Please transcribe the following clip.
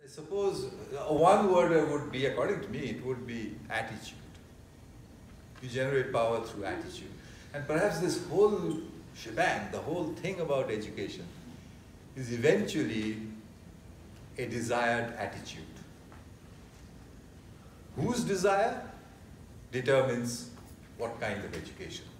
Suppose one word would be, according to me, it would be attitude. You generate power through attitude. And perhaps this whole shebang, the whole thing about education, is eventually a desired attitude. Whose desire determines what kind of education.